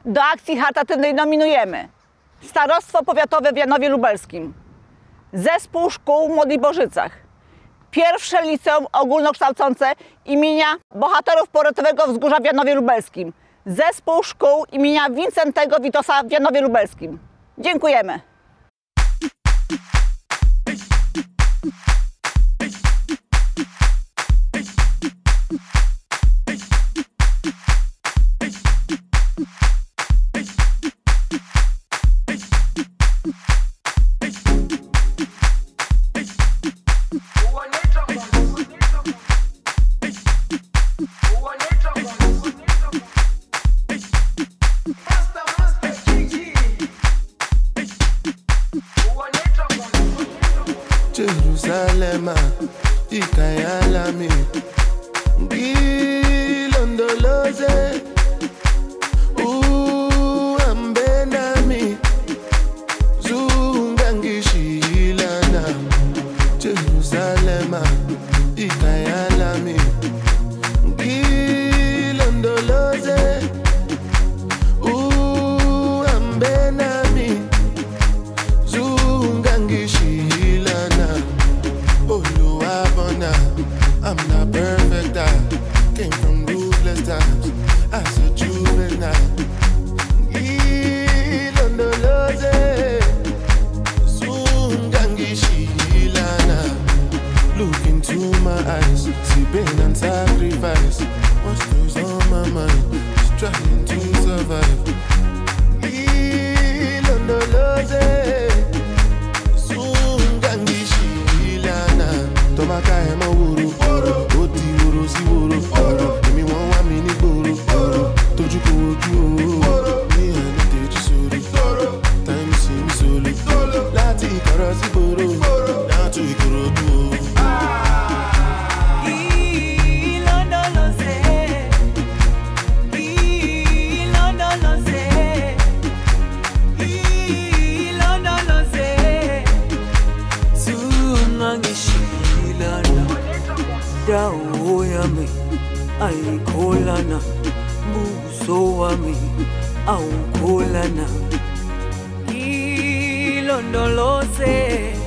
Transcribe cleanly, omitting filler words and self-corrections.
Do akcji charytatywnej nominujemy Starostwo Powiatowe w Janowie Lubelskim, Zespół Szkół w Młodych Bożycach, Pierwsze Liceum Ogólnokształcące imienia Bohaterów Powiatowego Wzgórza w Janowie Lubelskim, Zespół Szkół imienia Wincentego Witosa w Janowie Lubelskim. Dziękujemy. Jerusalem, ikayalami, gilondoloze, ambenami, zungangishilana. Jerusalem, ikayalami, gilondoloze, ambenami, zungangishilana. I'm not perfect, I came from ruthless times as a juvenile. Ilondoloze, Zungangishilana. Look into my eyes, see pain and sacrifice. What's goes on my mind, just trying to survive. Ilondoloze, Zungangishilana. Tomaka ema wuru, oti wuru si wuru. Emi won wa mi ni gboro, toju ko oju o. Mi eni teji sori, time si mi solo. Láti Ìkọ̀rọ̀ sí gboro, down to Ìkòròdú o. Dawo yami ayikholana, buso wami awukholana. Ilondoloze